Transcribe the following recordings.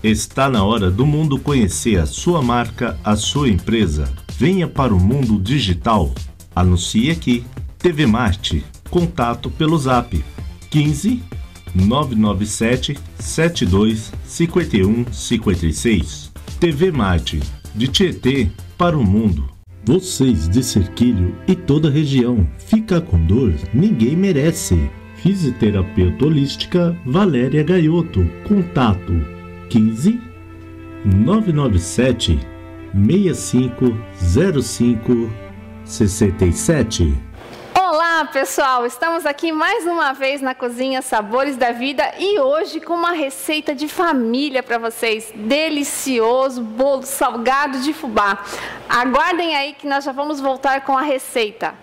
Está na hora do mundo conhecer a sua marca, a sua empresa. Venha para o mundo digital. Anuncie aqui. TV Marte. Contato pelo Zap 15 997 72 51 56. TV Marte. De Tietê para o mundo. Vocês de Cerquilho e toda a região. Ficar com dor ninguém merece. Fisioterapeuta holística Valéria Gaioto. Contato 15 997 65 05 67. Olá pessoal, estamos aqui mais uma vez na Cozinha Sabores da Vida e hoje com uma receita de família para vocês, delicioso bolo salgado de fubá. Aguardem aí que nós já vamos voltar com a receita.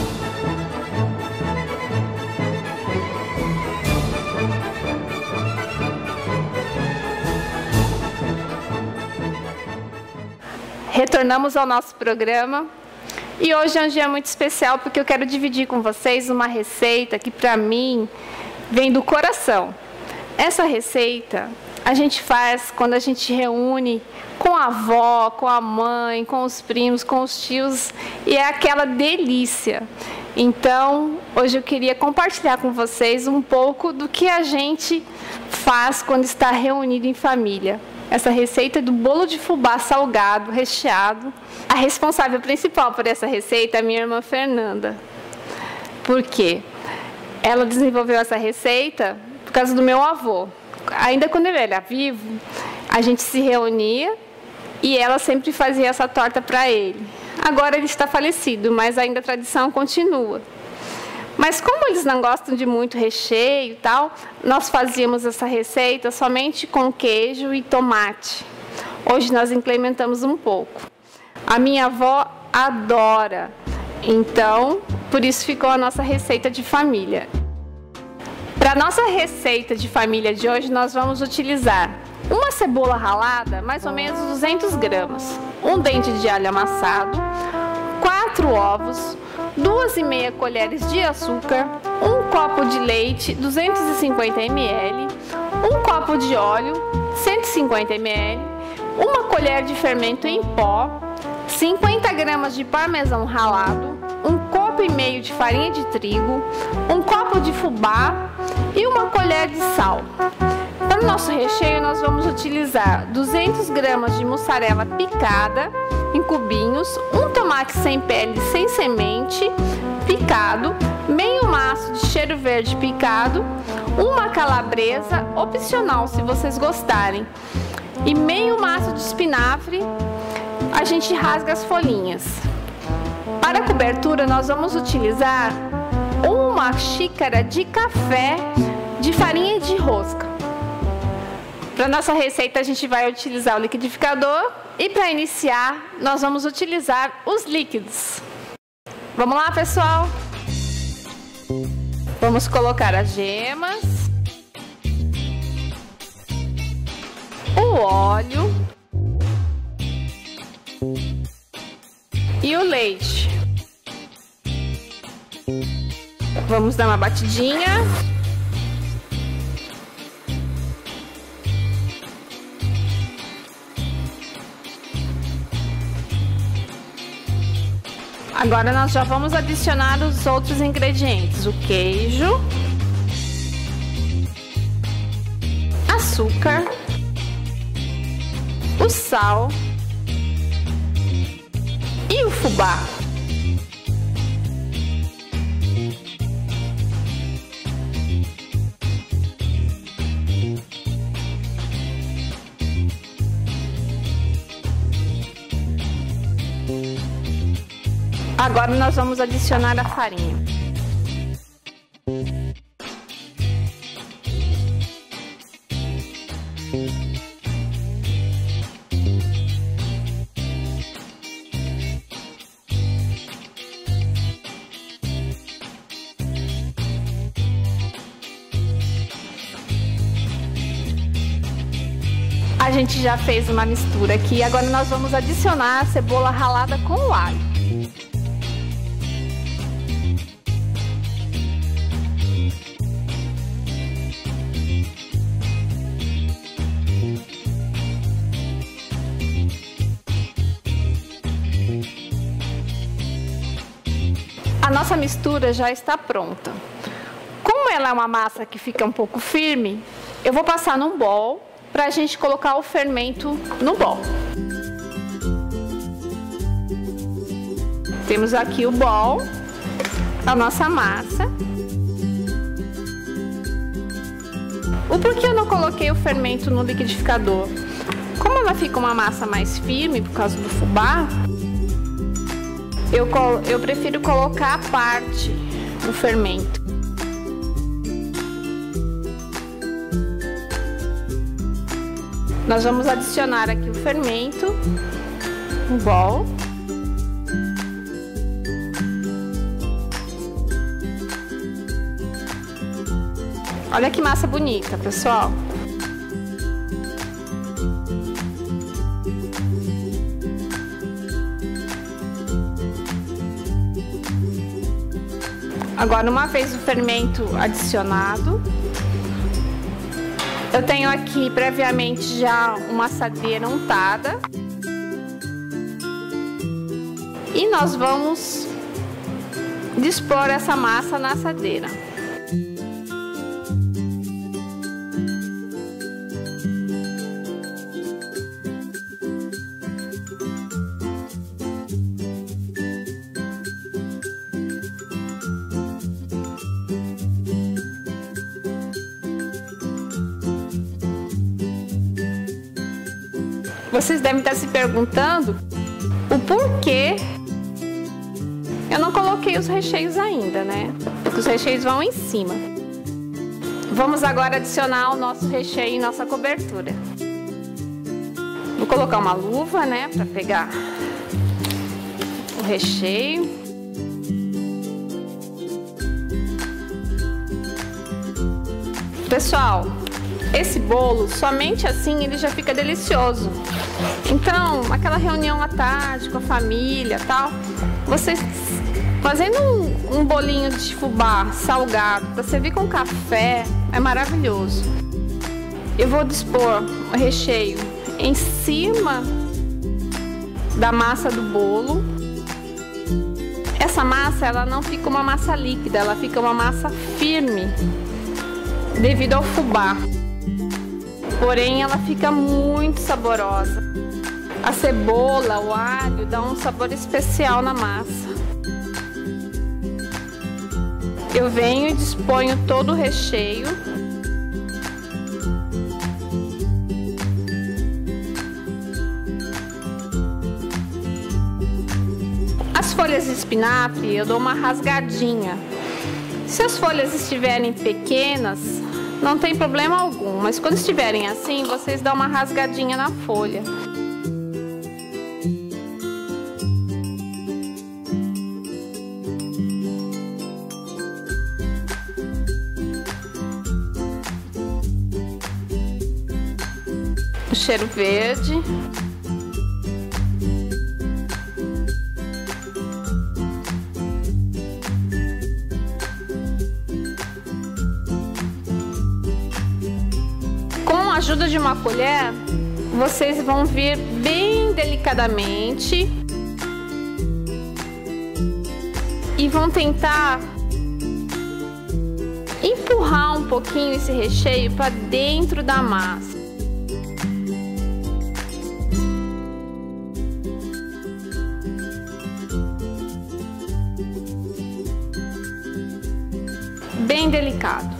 Retornamos ao nosso programa. E hoje é um dia muito especial porque eu quero dividir com vocês uma receita que para mim vem do coração. Essa receita a gente faz quando a gente reúne com a avó, com a mãe, com os primos, com os tios e é aquela delícia. Então, hoje eu queria compartilhar com vocês um pouco do que a gente faz quando está reunido em família. Essa receita é do bolo de fubá salgado, recheado. A responsável principal por essa receita é a minha irmã Fernanda. Por quê? Ela desenvolveu essa receita por causa do meu avô. Ainda quando ele era vivo, a gente se reunia e ela sempre fazia essa torta para ele. Agora ele está falecido, mas ainda a tradição continua. Mas como eles não gostam de muito recheio e tal, nós fazíamos essa receita somente com queijo e tomate. Hoje nós implementamos um pouco. A minha avó adora, então por isso ficou a nossa receita de família. Para a nossa receita de família de hoje nós vamos utilizar uma cebola ralada, mais ou menos 200 gramas, um dente de alho amassado, 4 ovos, 2,5 colheres de açúcar, um copo de leite, 250 ml, um copo de óleo, 150 ml, uma colher de fermento em pó, 50 gramas de parmesão ralado, um copo e meio de farinha de trigo, um copo de fubá e uma colher de sal. Para o nosso recheio nós vamos utilizar 200 gramas de mussarela picada em cubinhos, um tomate sem pele, sem semente, picado, meio maço de cheiro verde picado, uma calabresa, opcional se vocês gostarem, e meio maço de espinafre. A gente rasga as folhinhas. Para a cobertura nós vamos utilizar uma xícara de café de farinha de rosca. Para nossa receita a gente vai utilizar o liquidificador e para iniciar nós vamos utilizar os líquidos. Vamos lá pessoal? Vamos colocar as gemas, o óleo e o leite. Vamos dar uma batidinha. Agora nós já vamos adicionar os outros ingredientes, o queijo, açúcar, o sal e o fubá. Agora nós vamos adicionar a farinha. A gente já fez uma mistura aqui, agora nós vamos adicionar a cebola ralada com o alho. A nossa mistura já está pronta. Como ela é uma massa que fica um pouco firme, eu vou passar num bowl para a gente colocar o fermento no bowl. Temos aqui o bowl, a nossa massa. O porquê eu não coloquei o fermento no liquidificador? Como ela fica uma massa mais firme por causa do fubá, eu prefiro colocar à parte o fermento. Nós vamos adicionar aqui o fermento no bowl. Olha que massa bonita, pessoal. Agora, uma vez o fermento adicionado, eu tenho aqui previamente já uma assadeira untada. E nós vamos dispor essa massa na assadeira. Vocês devem estar se perguntando o porquê eu não coloquei os recheios ainda, né? Porque os recheios vão em cima. Vamos agora adicionar o nosso recheio em nossa cobertura. Vou colocar uma luva, né, para pegar o recheio. Pessoal, esse bolo, somente assim ele já fica delicioso. Então, aquela reunião à tarde com a família, tal, vocês fazendo um bolinho de fubá salgado para servir com café, é maravilhoso. Eu vou dispor o recheio em cima da massa do bolo. Essa massa, ela não fica uma massa líquida, ela fica uma massa firme devido ao fubá. Porém, ela fica muito saborosa. A cebola, o alho, dá um sabor especial na massa. Eu venho e disponho todo o recheio. As folhas de espinafre, eu dou uma rasgadinha. Se as folhas estiverem pequenas, não tem problema algum, mas quando estiverem assim, vocês dão uma rasgadinha na folha. O cheiro verde. Com a ajuda de uma colher, vocês vão vir bem delicadamente e vão tentar empurrar um pouquinho esse recheio para dentro da massa. Bem delicado.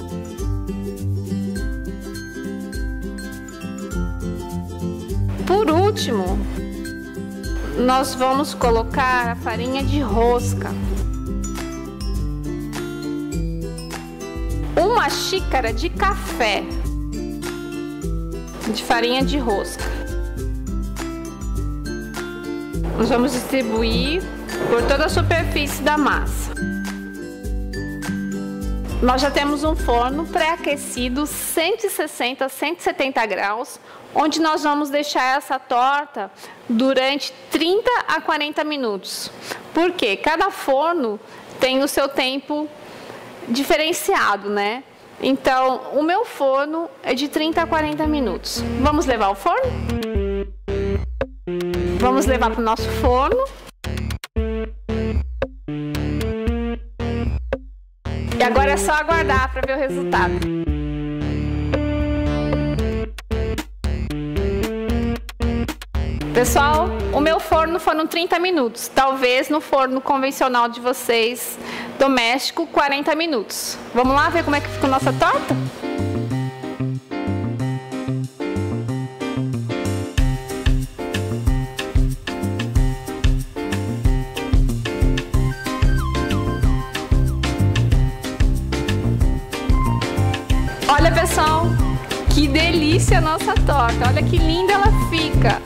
Por último, nós vamos colocar a farinha de rosca. Uma xícara de café de farinha de rosca. Nós vamos distribuir por toda a superfície da massa. Nós já temos um forno pré-aquecido 160 a 170 graus, onde nós vamos deixar essa torta durante 30 a 40 minutos. Porque cada forno tem o seu tempo diferenciado, né? Então, o meu forno é de 30 a 40 minutos. Vamos levar ao forno? Vamos levar para o nosso forno. agora é só aguardar para ver o resultado. Pessoal, o meu forno foram 30 minutos. Talvez no forno convencional de vocês, doméstico, 40 minutos. Vamos lá ver como é que ficou nossa torta? Olha, pessoal, que delícia a nossa torta. Olha que linda ela fica.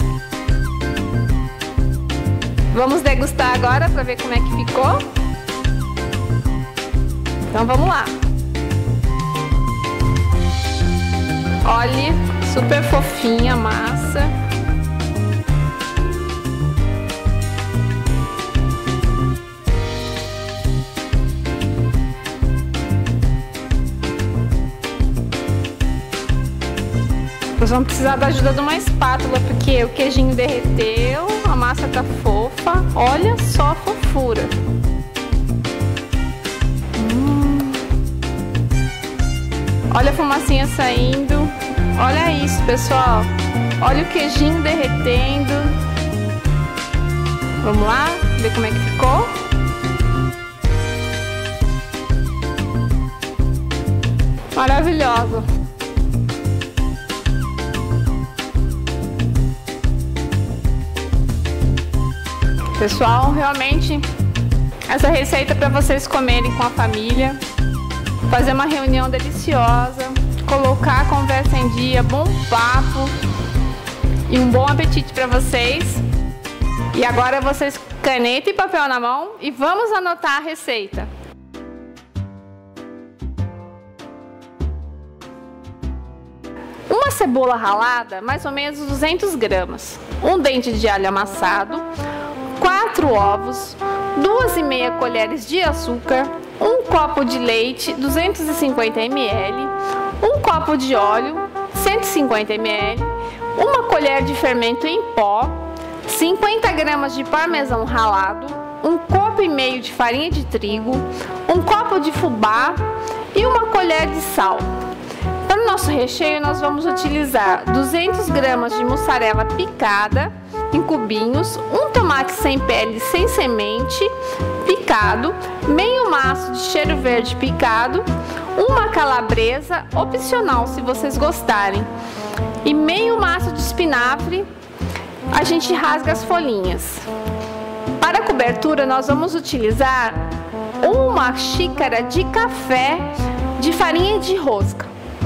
Vamos degustar agora para ver como é que ficou? Então vamos lá. Olha, super fofinha a massa. Nós vamos precisar da ajuda de uma espátula, porque o queijinho derreteu, a massa tá fofa. Olha só a fofura. Olha a fumacinha saindo. Olha isso, pessoal. Olha o queijinho derretendo. Vamos lá, ver como é que ficou. Maravilhosa. Pessoal, realmente essa receita é para vocês comerem com a família, fazer uma reunião deliciosa, colocar a conversa em dia, bom papo e um bom apetite para vocês. E agora vocês, caneta e papel na mão, e vamos anotar a receita. Uma cebola ralada, mais ou menos 200 gramas, um dente de alho amassado, 4 ovos, 2,5 colheres de açúcar, um copo de leite, 250 ml, um copo de óleo, 150 ml, uma colher de fermento em pó, 50 gramas de parmesão ralado, um copo e meio de farinha de trigo, um copo de fubá e uma colher de sal. Para o nosso recheio, nós vamos utilizar 200 gramas de mussarela picada em cubinhos, um tomate sem pele, sem semente, picado, meio maço de cheiro verde picado, uma calabresa, opcional se vocês gostarem, e meio maço de espinafre. A gente rasga as folhinhas. Para a cobertura, nós vamos utilizar uma xícara de café de farinha de rosca.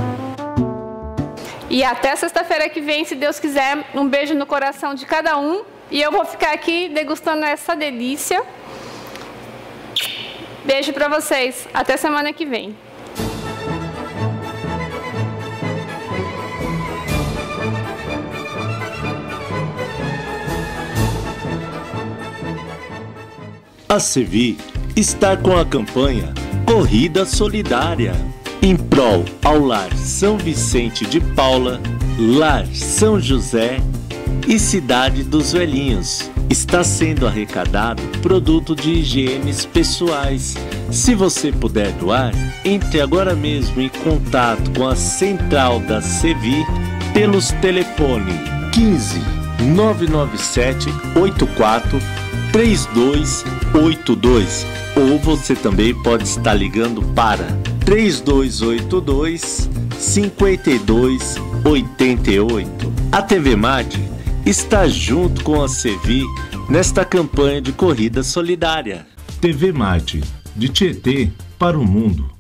E até sexta-feira que vem, se Deus quiser, um beijo no coração de cada um. E eu vou ficar aqui degustando essa delícia. Beijo pra vocês. Até semana que vem. A Sevi está com a campanha Corrida Solidária, em prol ao Lar São Vicente de Paula, Lar São José e Cidade dos Velhinhos. Está sendo arrecadado produto de higienes pessoais. Se você puder doar, entre agora mesmo em contato com a central da Sevi pelos telefones 15 997 84 3282, ou você também pode estar ligando para 3282 5288. A TV Mate está junto com a Sevi nesta campanha de corrida solidária. TV Mate, de Tietê para o mundo.